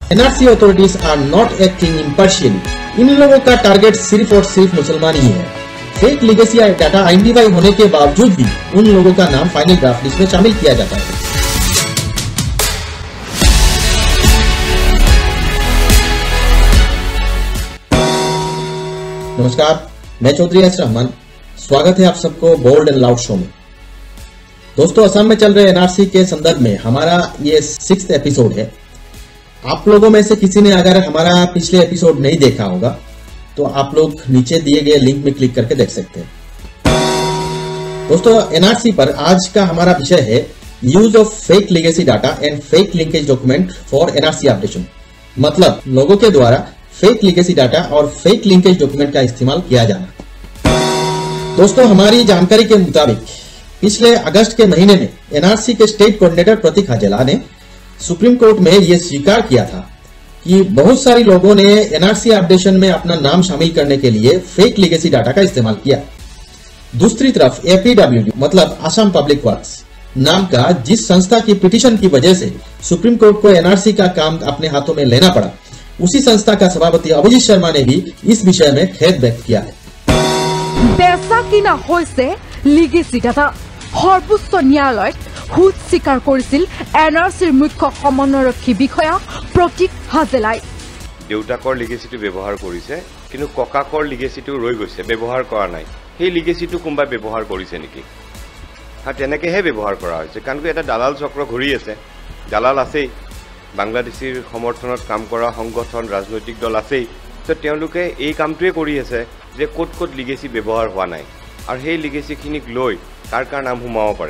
NRC authorities are not acting impartially. इन लोगों का टारगेट सिर्फ और सिर्फ मुसलमान ही है। फेक लीगेसी डाटा आइडेंटिफाई होने के बावजूद भी उन लोगों का नाम फाइनल ड्राफ्ट लिस्ट में शामिल किया जाता है। नमस्कार, मैं चौधरी असम। स्वागत है आप सबको बोल्ड एंड लाउड शो में। दोस्तों, असम में चल रहे एनआरसी के संदर्भ में हमारा ये 6th एपिसोड है। आप लोगों में से किसी ने अगर हमारा पिछले एपिसोड नहीं देखा होगा तो आप लोग नीचे दिए गए लिंक में क्लिक करके देख सकते हैं। दोस्तों, एनआरसी पर आज का हमारा विषय है use of fake legacy data and fake linkage document for NRC updation. मतलब लोगों के द्वारा फेक लीगेसी डाटा और फेक लिंकेज डॉक्यूमेंट का इस्तेमाल किया जाना। दोस्तों, हमारी जानकारी के मुताबिक पिछले अगस्त के महीने में एनआरसी के स्टेट कोऑर्डिनेटर प्रतीक हाजेला ने सुप्रीम कोर्ट में यह स्वीकार किया था कि बहुत सारे लोगों ने एनआरसी अपडेशन में अपना नाम शामिल करने के लिए फेक लीगेसी डाटा का इस्तेमाल किया। दूसरी तरफ एपीडब्ल्यूडी मतलब असम पब्लिक वर्क्स नाम का जिस संस्था की पिटीशन की वजह से सुप्रीम कोर्ट को एनआरसी का काम अपने हाथों में लेना पड़ा, उसी संस्था का सभापति अभिजीत शर्मा ने भी इस विषय में खेद व्यक्त किया है। बेचा किना होइसे लीगेसी डाटा सर्वोच्च न्यायालय हुद स्वीकार करिছিল एनआरसीर मुख्य समन्वयरक्षी বিষয়া प्रतीक हाजेलाई। দেউতাকৰ লিগেসিটো ব্যৱহাৰ কৰিছে কিন্তু ককাকৰ লিগেসিটো ৰৈ গৈছে, ব্যৱহাৰ কৰা নাই। সেই লিগেসিটো কোনবা ব্যৱহাৰ কৰিছে নেকি? তেনেকেহে ব্যৱহাৰ কৰা হৈছে, কাৰণ এটা দালাল চক্ৰ ঘূৰি আছে। দালাল আছেই, বাংলাদেশীৰ সমৰ্থনত কাম কৰা সংগঠন ৰাজনৈতিক দল আছেই। তো তেওঁলোকে এই কামটোৱে কৰি আছে যে ক'ত ক'ত লিগেসি ব্যৱহাৰ হোৱা নাই আৰু সেই লিগেসিখিনিক লৈ কাৰ नाम घुमाओ पड़े।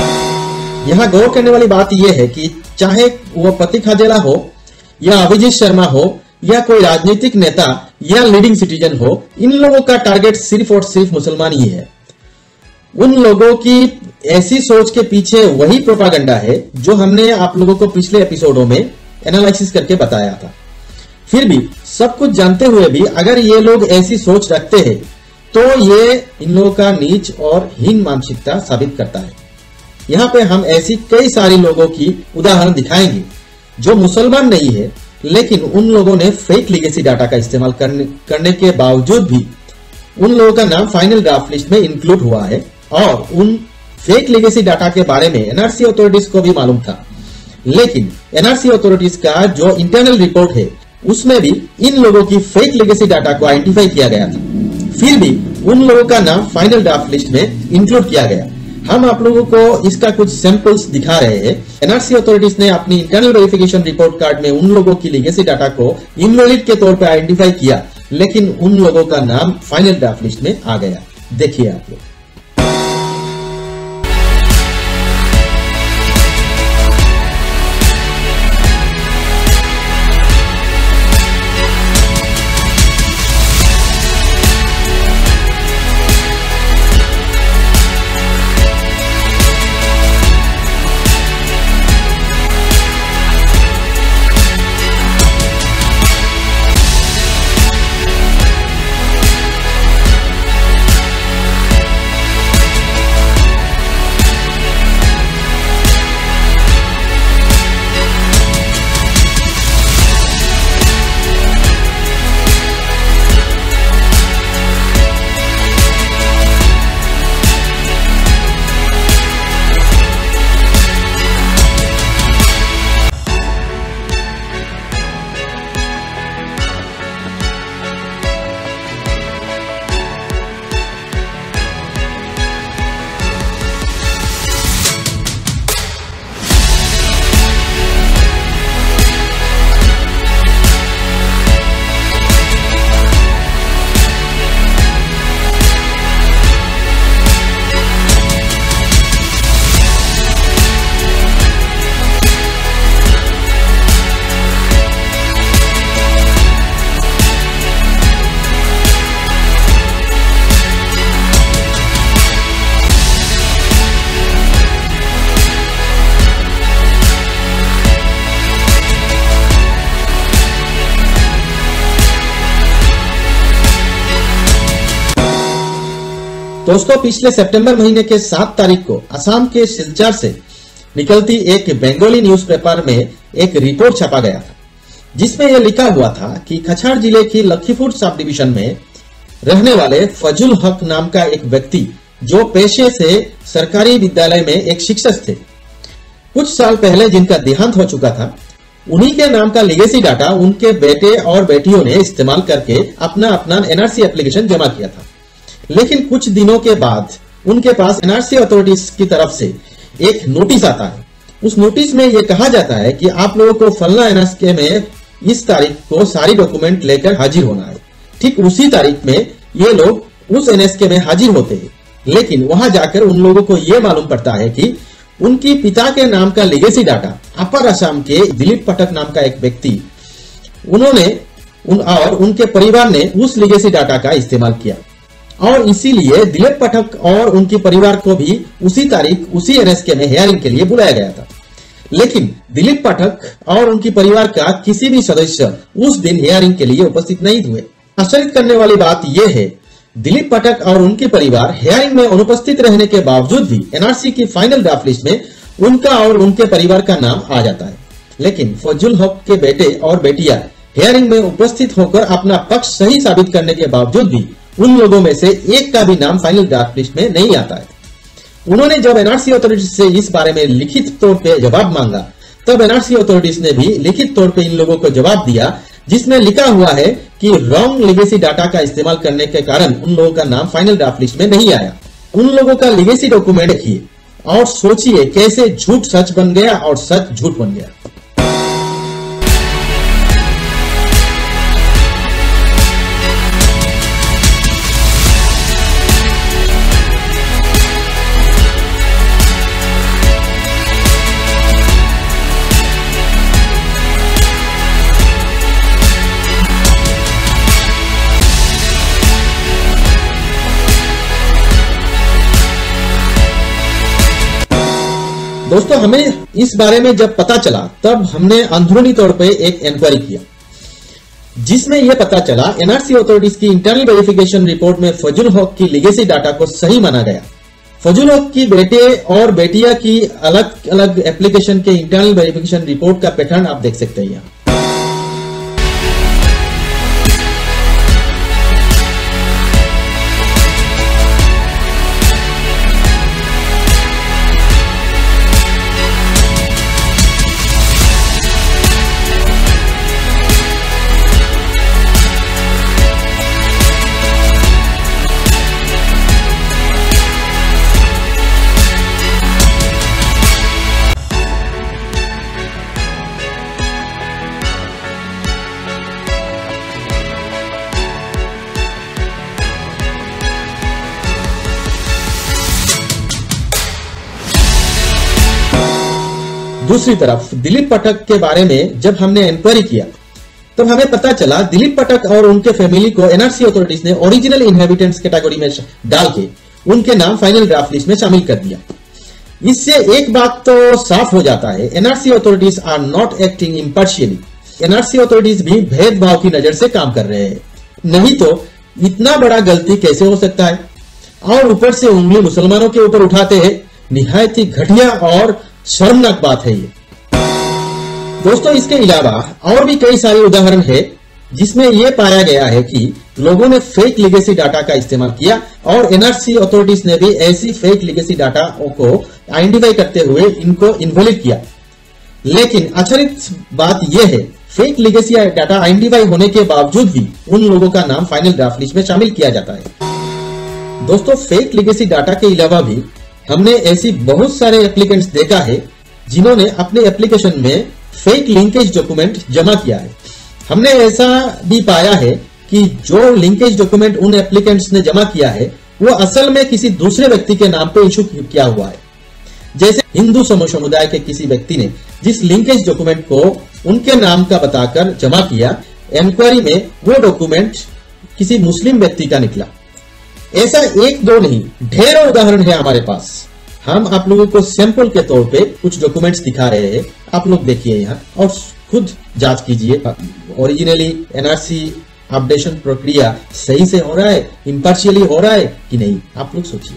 यहाँ गौर करने वाली बात यह है कि चाहे वो प्रतीक हाजेला हो या अभिजीत शर्मा हो या कोई राजनीतिक नेता या लीडिंग सिटीजन हो, इन लोगों का टारगेट सिर्फ और सिर्फ मुसलमान ही है। उन लोगों की ऐसी सोच के पीछे वही प्रोपागेंडा है जो हमने आप लोगों को पिछले एपिसोडों में एनालिसिस करके बताया था। फिर भी सब कुछ जानते हुए भी अगर ये लोग ऐसी सोच रखते हैं तो ये इन लोगों का नीच और हीन मानसिकता साबित करता है। यहाँ पे हम ऐसी कई सारी लोगों की उदाहरण दिखाएंगे जो मुसलमान नहीं है, लेकिन उन लोगों ने फेक लीगेसी डाटा का इस्तेमाल करने के बावजूद भी उन लोगों का नाम फाइनल ड्राफ्ट लिस्ट में इंक्लूड हुआ है। और उन फेक लीगेसी डाटा के बारे में एनआरसी अथॉरिटीज को भी मालूम था, लेकिन एनआरसी अथॉरिटीज का जो इंटरनल रिपोर्ट है उसमें भी इन लोगों की फेक लीगेसी डाटा को आइडेंटिफाई किया गया था। फिर भी उन लोगों का नाम फाइनल ड्राफ्ट लिस्ट में इंक्लूड किया गया। हम आप लोगों को इसका कुछ सैंपल्स दिखा रहे हैं। एनआरसी अथॉरिटीज ने अपनी इंटरनल वेरिफिकेशन रिपोर्ट कार्ड में उन लोगों की लीगेसी डाटा को इनवैलिड के तौर पर आइडेंटिफाई किया, लेकिन उन लोगों का नाम फाइनल ड्राफ्ट लिस्ट में आ गया। देखिए आप लोग। दोस्तों, पिछले सितंबर महीने के 7 तारीख को असम के सिलचर से निकलती एक बंगाली न्यूज़पेपर में एक रिपोर्ट छपा गया था। जिसमें यह लिखा हुआ था कि कछाड़ जिले की लखीपुर सब डिवीजन में रहने वाले फजुल हक नाम का एक व्यक्ति जो पेशे से सरकारी विद्यालय में एक शिक्षक थे, कुछ साल पहले जिनका देहांत हो चुका था, उन्हीं के नाम का लीगेसी डाटा उनके बेटे और बेटियों ने इस्तेमाल करके अपना एनआरसी एप्लीकेशन जमा किया था। लेकिन कुछ दिनों के बाद उनके पास एनआरसी अथॉरिटीज की तरफ से एक नोटिस आता है। उस नोटिस में यह कहा जाता है कि आप लोगों को फलना एनआरसी में इस तारीख को सारी डॉक्यूमेंट लेकर हाजिर होना है। ठीक उसी तारीख में ये लोग उस एनएसके में हाजिर होते हैं, लेकिन वहां जाकर उन लोगों को यह मालूम पड़ता है कि उनकी पिता के नाम का लीगेसी डाटा अपर असम के दिलीप पाठक नाम का एक व्यक्ति और उनके परिवार ने उस लीगेसी डाटा का इस्तेमाल किया, और इसीलिए दिलीप पाठक और उनके परिवार को भी उसी तारीख उसी एनएसके में हियरिंग के लिए बुलाया गया था। लेकिन दिलीप पाठक और उनके परिवार का किसी भी सदस्य उस दिन हियरिंग के लिए उपस्थित नहीं हुए। आश्चर्य करने वाली बात यह है, दिलीप पाठक और उनके परिवार हियरिंग में अनुपस्थित रहने के बावजूद भी एनआरसी की फाइनल ड्राफ्ट लिस्ट में उनका और उनके परिवार का नाम आ जाता है। लेकिन फजुल हक के बेटे और बेटियां हियरिंग में उपस्थित होकर अपना पक्ष सही साबित करने के बावजूद भी उन लोगों में से एक का भी नाम फाइनल ड्राफ्ट लिस्ट में नहीं आता है। उन्होंने जब एनआरसी अथॉरिटीज से इस बारे में लिखित तौर पे जवाब मांगा, तब एनआरसी अथॉरिटीज ने भी लिखित तौर पे इन लोगों को जवाब दिया, जिसमें लिखा हुआ है कि रॉन्ग लीगेसी डाटा का इस्तेमाल करने के कारण उन लोगों का नाम फाइनल ड्राफ्ट लिस्ट में नहीं आया। उन लोगों का लीगेसी डॉक्यूमेंट देखिए और सोचिए कैसे झूठ सच बन गया और सच झूठ बन गया। दोस्तों, हमें इस बारे में जब पता चला तब हमने अंदरूनी तौर पे एक इंक्वायरी किया, जिसमें यह पता चला एनआरसी अथॉरिटीज की इंटरनल वेरिफिकेशन रिपोर्ट में फजुल हक की लीगेसी डाटा को सही माना गया। फजुल हक की बेटे और बेटियां की अलग अलग एप्लीकेशन के इंटरनल वेरिफिकेशन रिपोर्ट का पैटर्न आप देख सकते हैं यहाँ। दूसरी तरफ दिलीप पाठक के बारे में जब हमने इंक्वायरी किया तब हमें पता चला दिलीप पाठक और उनके फैमिली को एनआरसी अथॉरिटीज ने ओरिजिनल इनहेबिटेंट्स कैटेगरी में डाल के उनके नाम फाइनल ड्राफ्ट लिस्ट में शामिल कर दिया। इससे एक बात तो साफ हो जाता है, NRC authorities are not acting impartially. NRC authorities भी भेदभाव की नजर से काम कर रहे हैं, नहीं तो इतना बड़ा गलती कैसे हो सकता है। और ऊपर से उंगली मुसलमानों के ऊपर उठाते हैं, निहायत ही घटिया और शर्मनाक बात है ये। दोस्तों, इसके अलावा और भी कई सारे उदाहरण है जिसमें यह पाया गया है कि लोगों ने फेक लीगेसी डाटा का इस्तेमाल किया और एनआरसी अथॉरिटीज ने भी ऐसी फेक लीगेसी डाटा को आइडेंटिफाई करते हुए इनको इनवैलिड किया। लेकिन आश्चर्यजनक बात यह है, फेक लीगेसी डाटा आइडेंटिफाई होने के बावजूद भी उन लोगों का नाम फाइनल ड्राफ्ट लिस्ट में शामिल किया जाता है। दोस्तों, फेक लीगेसी डाटा के अलावा भी हमने ऐसी बहुत सारे एप्लीकेंट्स देखा है जिन्होंने अपने एप्लीकेशन में फेक लिंकेज डॉक्यूमेंट जमा किया है। हमने ऐसा भी पाया है कि जो लिंकेज डॉक्यूमेंट उन एप्लीकेंट्स ने जमा किया है वो असल में किसी दूसरे व्यक्ति के नाम पे इशू किया हुआ है। जैसे हिंदू समुदाय के किसी व्यक्ति ने जिस लिंकेज डॉक्यूमेंट को उनके नाम का बताकर जमा किया, इंक्वायरी में वो डॉक्यूमेंट किसी मुस्लिम व्यक्ति का निकला। ऐसा एक दो नहीं, ढेरों उदाहरण है हमारे पास। हम आप लोगों को सैंपल के तौर पे कुछ डॉक्यूमेंट्स दिखा रहे हैं, आप लोग देखिए यहाँ और खुद जांच कीजिए ओरिजिनली एनआरसी अपडेशन प्रक्रिया सही से हो रहा है, इम्पार्शियली हो रहा है कि नहीं, आप लोग सोचिए।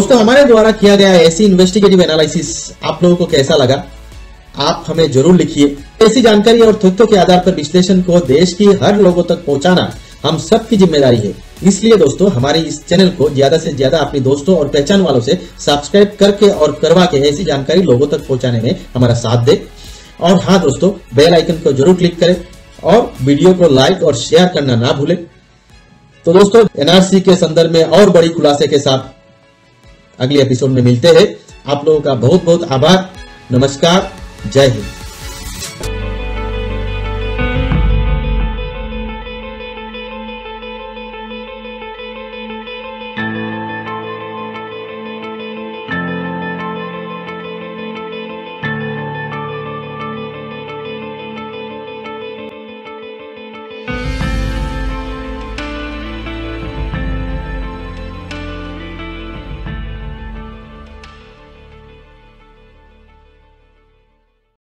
दोस्तों, हमारे द्वारा किया गया ऐसी इन्वेस्टिगेटिव एनालिसिस आप लोगों को कैसा लगा, आप हमें जरूर लिखिए। ऐसी जानकारी और तथ्यों के आधार पर विश्लेषण को देश की हर लोगों तक पहुंचाना हम सबकी जिम्मेदारी है। इसलिए दोस्तों, हमारे इस चैनल को ज्यादा से ज्यादा अपने दोस्तों और पहचान वालों से सब्सक्राइब करके और करवा के ऐसी जानकारी लोगों तक पहुंचाने में हमारा साथ दे। और हाँ दोस्तों, बेल आइकन को जरूर क्लिक करें और वीडियो को लाइक और शेयर करना ना भूलें। तो दोस्तों, एनआरसी के संदर्भ में और बड़ी खुलासे के साथ अगले एपिसोड में मिलते हैं। आप लोगों का बहुत बहुत आभार। नमस्कार, जय हिंद।